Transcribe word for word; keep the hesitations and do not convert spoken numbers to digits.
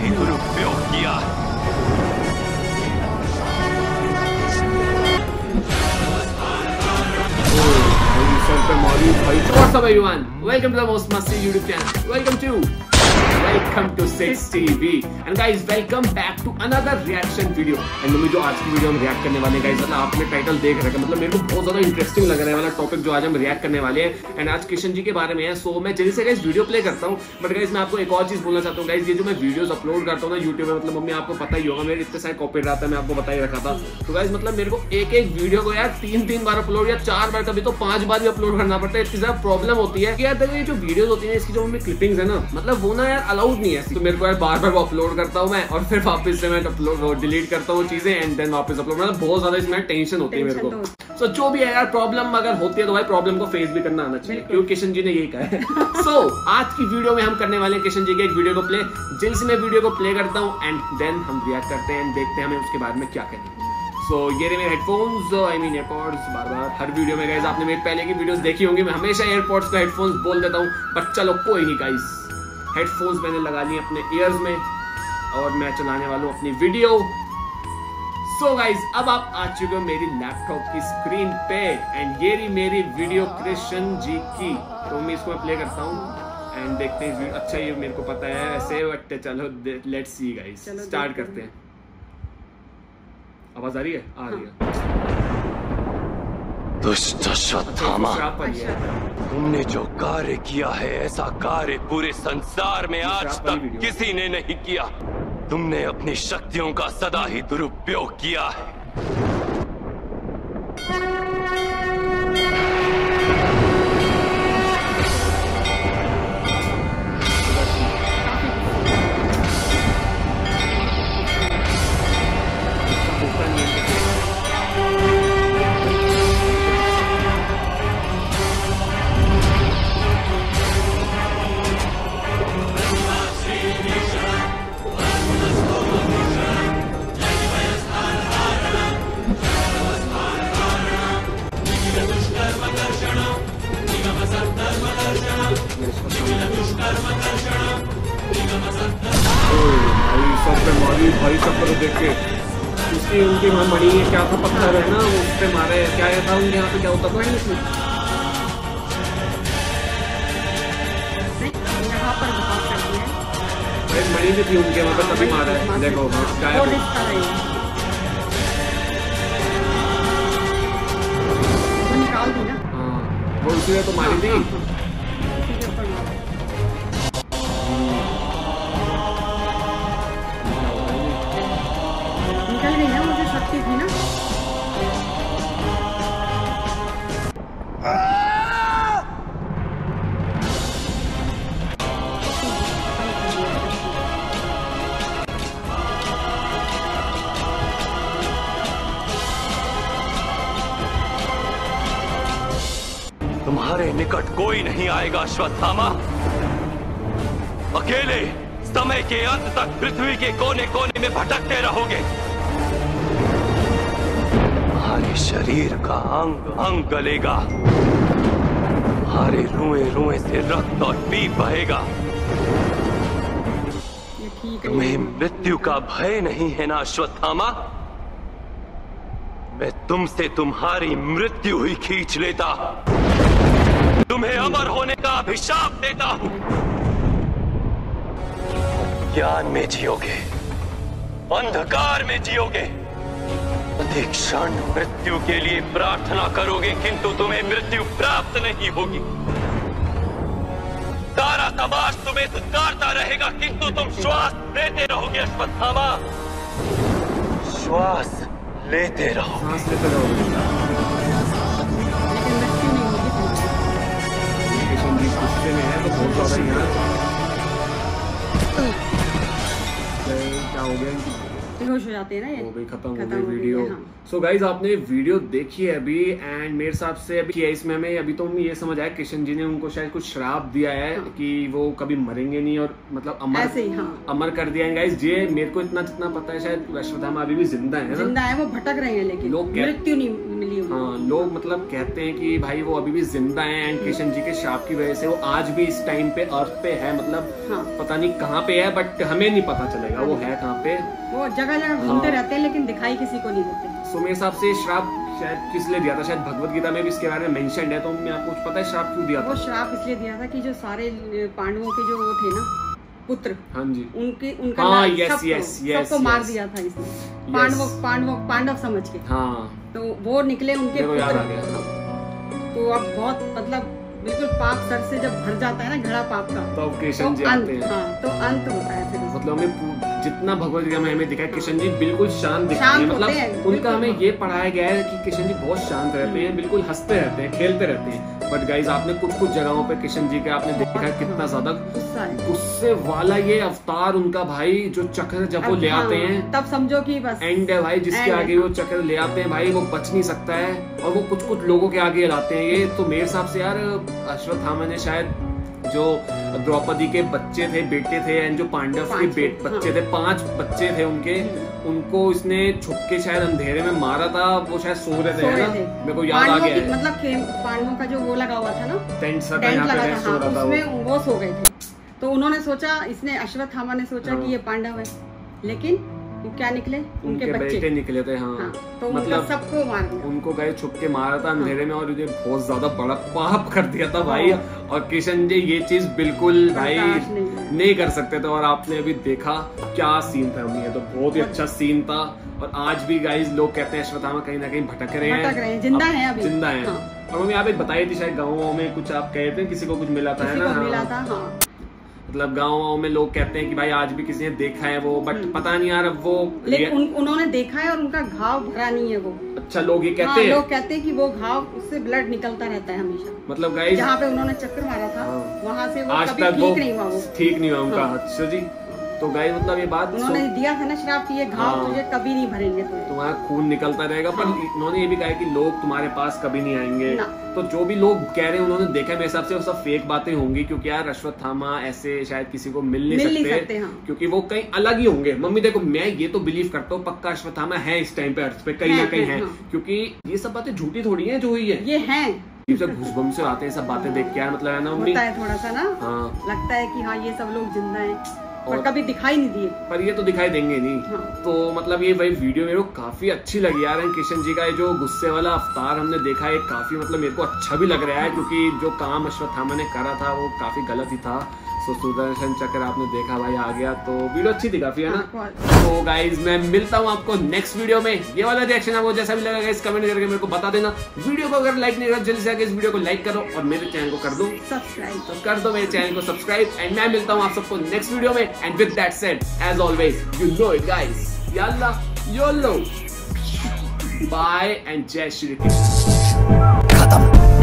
ही दुरुपयोग किया। What's up everyone? Welcome to the most must see YouTube channel. Welcome to Welcome to six T V and guys welcome back to another reaction video. and mummy जो आज की video हम react करने वाले हैं guys, मतलब आपने title देख रखा है, मतलब मेरे को बहुत ज्यादा इंटरेस्टिंग लग रहा है वाला टॉपिक जो आज हम रिएक्ट करने वाले हैं। एंड आज किशन जी के बारे में है। सो मैं जल्दी से गाइस वीडियो प्ले करता हूँ। बट गाइस मैं आपको एक और चीज बोलना चाहता हूँ गाइस, ये जो मैं वीडियोस अपलोड करता हूँ ना यूट्यूब में, मतलब मम्मी आपको पता ही होगा मेरे इतने सारे कॉपीराइट आता है, मैं आपको बता ही रखा था। तो गाइस मतलब मेरे को एक एक वीडियो को यार तीन तीन बार अपलोड या चार बार, कभी तो पांच बार भी अपलोड करना पड़ता है। इतनी ज्यादा प्रॉब्लम होती है कि यार ये जो वीडियोस होती है इसकी जो मम्मी क्लिपिंग्स है ना, मतलब वो ना यार अलाउड नहीं है। तो मेरे को यार बार बार अपलोड करता हूँ मैं, और फिर वापस से मैं अपलोड डिलीट करता हूँ चीजें एंड देन वापस अपलोड, मतलब बहुत ज्यादा इसमें टेंशन होती है मेरे को। सो so, जो भी है यार प्रॉब्लम अगर होती है तो भाई प्रॉब्लम को फेस भी करना आना चाहिए, क्योंकि किशन जी ने यही कहा है। सो so, आज की वीडियो में हम करने वाले हैं किशन जी के एक वीडियो को प्ले। जल्द से मैं वीडियो को प्ले करता हूँ एंड देन हम रिएक्ट करते हैं, देखते हैं हमें उसके बाद में क्या करें। सो so, ये रहे मेरे हेडफोन्स, आई मीन एयरपॉड्स। बार बार हर वीडियो में गाइस आपने मेरी पहले की वीडियोस देखी होंगी, मैं हमेशा एयरपॉड्स को हेडफोन्स बोल देता हूँ, बट चलो कोई नहीं गाइस, हेडफोन्स मैंने लगा लिए अपने ईयर्स में और मैं चलाने वाला हूँ अपनी वीडियो। सो so गाइस अब आप आ चुके हो मेरी लैपटॉप की स्क्रीन पे एंड ये रही मेरी वीडियो कृष्ण जी की। तो मैं इसको प्ले करता हूँ एंड देखते हैं। अच्छा ये मेरे को पता है ऐसे, बट चलो लेट्स सी गाइस, स्टार्ट करते हैं। आवाज आ रही है? आ रही है। दुष्ट अश्वत्थामा, तुमने जो कार्य किया है ऐसा कार्य पूरे संसार में आज तक किसी ने नहीं किया। तुमने अपनी शक्तियों का सदा ही दुरुपयोग किया है। भाई सब को देख के उसकी उनकी मणि क्या था, पत्थर है ना उस पे मारे, क्या था उनके यहाँ पे क्या होता था इसमें? भाई मणि भी थी उनके वहाँ पे, तभी मारा है। देखो क्या है हाँ, वो उसी तो मारी थी। निकल गई ना, मुझे शक्ति थी ना। तुम्हारे निकट कोई नहीं आएगा अश्वत्थामा। अकेले समय के अंत तक पृथ्वी के कोने कोने में भटकते रहोगे। तुम्हारे शरीर का अंग अंग गलेगा, तुम्हारे रुए रुए से रक्त और पीप बहेगा। तुम्हें मृत्यु का भय नहीं है ना अश्वत्थामा? मैं तुमसे तुम्हारी मृत्यु ही खींच लेता, तुम्हें अमर होने का अभिशाप देता हूं। ज्ञान में जियोगे, अंधकार में जियोगे, प्रति क्षण मृत्यु के लिए प्रार्थना करोगे, किंतु तुम्हें मृत्यु प्राप्त नहीं होगी। सारा समाज तुम्हें धिक्कारता रहेगा, किंतु तुम श्वास लेते रहोगे अश्वत्थामा, श्वास लेते रहोगे। में है तो बहुत ज्यादा यहाँ क्या हो गया बेहोश हो जाते हैं ना ये, वो भी खत्म हो खत्म गई हो गई वीडियो। है, हाँ। सो गाइज आपने वीडियो देखी है अभी, एंड मेरे हिसाब से अभी किया इसमें हमें अभी तो ये समझ आया किशन जी ने उनको शायद कुछ श्राप दिया है, हाँ। कि वो कभी मरेंगे नहीं और मतलब अमर ऐसे ही, हाँ। अमर कर दिया है गाइज। ये मेरे को इतना जितना पता है शायद अश्वत्थामा अभी भी जिंदा है ना, जिंदा है, वो भटक रहे हैं लेकिन लोग मृत्यु नहीं मिली। हाँ, लोग मतलब कहते हैं कि भाई वो अभी भी जिंदा है, एंड किशन जी के श्राप की वजह से वो आज भी इस टाइम पे अर्थ पे है, मतलब हाँ। पता नहीं कहाँ पे है, बट हमें नहीं पता चलेगा वो है कहाँ पे। वो जगह जगह घूमते हाँ। रहते हैं लेकिन दिखाई किसी को नहीं देते। सो मेरे हिसाब से श्राप शायद किस लिए दिया था, शायद भगवत गीता में भी इसके बारे में मेंशन है, तो मैं आपको कुछ पता है श्राप क्यों दिया था? वो श्राप इसलिए दिया था कि जो सारे पांडवों के जो वो थे ना पुत्र, हाँ जी, उनके उनका हाँ, नाम yes, सबको yes, yes, सबको मार yes. दिया था इसने, पांडवों पांडवों पांडव समझ के। हाँ, तो वो निकले उनके मेरे को याद आ पुत्र। गया। तो अब बहुत मतलब बिल्कुल पाप सर से जब भर जाता है ना घड़ा पाप का, तो अब किशन तो जी अंत, आते हैं। हाँ, तो अंत होता है फिर। मतलब हमें जितना भगवत गीता में हमें दिखा है किशन जी बिल्कुल शांत दिखते शांत हैं, होते मतलब हैं, उनका हमें बिल्कुल। ये पढ़ाया गया है कि किशन जी बहुत शांत रहते हैं, बिल्कुल हंसते रहते हैं, खेलते रहते हैं। बट गाइज आपने कुछ कुछ जगहों पे किशन जी का आपने देखा है कितना ज्यादा गुस्सा है, गुस्से वाला ये अवतार उनका भाई, जो चक्र जब वो ले आते हैं तब समझो कि बस एंड है भाई, जिसके end आगे है। वो चक्र ले आते हैं भाई वो बच नहीं सकता है, और वो कुछ कुछ लोगों के आगे लाते हैं ये। तो मेरे हिसाब से यार अश्वत्थामा ने शायद जो द्रौपदी के बच्चे थे, बेटे थे, एंड जो पांडव के बेट बच्चे हाँ। थे, पांच बच्चे थे उनके, उनको इसने छुप के शायद अंधेरे में मारा था, वो शायद सो रहे थे, है ना? मेरे को याद आ गया है, मतलब पांडवों का जो वो लगा हुआ था ना, टेंट सा टेंट यहाँ पे लगा रेस्ट था, हो रहा था वो। उसमें वो सो गए थे। तो उन्होंने सोचा, इसने अश्वत्थामा ने सोचा हाँ। कि ये पांडव है, लेकिन क्या निकले उनके, उनके बच्चे बेटे निकले थे, हाँ, हाँ। तो मतलब सबको मार दिया, उनको गए छुप के मारा था अंधेरे में, और ये बहुत ज्यादा बड़ा पाप कर दिया था भाई। और किशन जी ये चीज बिल्कुल भाई नहीं, नहीं कर सकते थे, और आपने अभी देखा क्या सीन था, ये तो बहुत ही अच्छा सीन था। और आज भी गाइज लोग कहते हैं अश्वत्थामा कहीं ना कहीं भटक रहे हैं, भटक रहे हैं, जिंदा हैं अभी, जिंदा हैं। हाँ। और मम्मी आप एक बताई थी शायद गाँव में कुछ आप कहे थे किसी को कुछ मिला था, है किसी ना? को मिला था, हाँ। मतलब गाँव में लोग कहते हैं कि भाई आज भी किसी ने देखा है वो, बट पता नहीं यार अब वो, लेकिन उन, उन्होंने देखा है और उनका घाव भरा नहीं है वो। अच्छा, लोग ये कहते हाँ, हैं, लोग कहते हैं कि वो घाव उससे ब्लड निकलता रहता है हमेशा। मतलब गाइस जहाँ पे उन्होंने चक्कर मारा था, हाँ। वहाँ से वो आज कभी तक वो ठीक नहीं हुआ वो ठीक नहीं हुआ उनका। हाँ। अच्छा जी, तो गाइस मतलब ये बात उन्होंने दिया था ना श्राप कि ये घाव हाँ। तुझे कभी नहीं भरेंगे तुझे, तुम्हारा खून निकलता रहेगा, पर हाँ। उन्होंने ये भी कहा है कि लोग तुम्हारे पास कभी नहीं आएंगे। ना। तो जो भी लोग कह रहे हैं उन्होंने देखा है, मेरे हिसाब से वो सब फेक बातें होंगी, क्योंकि यार अश्वत्थामा ऐसे शायद किसी को मिल नहीं मिल सकते, नहीं सकते, हाँ। क्योंकि वो कहीं अलग ही होंगे। मम्मी देखो, मैं ये तो बिलीव करता हूँ पक्का अश्वत्थामा है इस टाइम पे अर्थ पे कहीं ना कहीं है, क्योंकि ये सब बातें झूठी थोड़ी है जो हुई है, ये है घुसबम से आते हैं सब बातें देख के यार, मतलब है ना मम्मी, होता है थोड़ा सा ना, हाँ, लगता है कि हाँ ये सब लोग जिंदा हैं, और पर कभी दिखाई नहीं दिए। पर ये तो दिखाई देंगे नहीं। हाँ। तो मतलब ये वही वीडियो मेरे को काफी अच्छी लगी यार, किशन जी का ये जो गुस्से वाला अवतार हमने देखा है काफी मतलब मेरे को अच्छा भी लग रहा है, क्योंकि जो काम अश्वत्थामा ने करा था वो काफी गलत ही था। सो सुदर्शन चक्र आपने देखा भाई आ गया, तो वीडियो अच्छी थी काफी, है ना? हाँ, तो गाइज मैं मिलता हूँ आपको नेक्स्ट वीडियो में। ये वाला रिएक्शन आपको जैसा भी लगा गाइज कमेंट करके मेरे को बता देना। वीडियो को अगर लाइक नहीं करा जल्दी से आके इस वीडियो को लाइक करो, और मेरे चैनल को कर दो सब्सक्राइब तो कर दो मेरे चैनल को सब्सक्राइब। एंड मैं मिलता हूँ आप सबको नेक्स्ट वीडियो में। And with that said as always you know it guys, याल्ला YOLO, bye and Jai Shri Krishna. खत्म।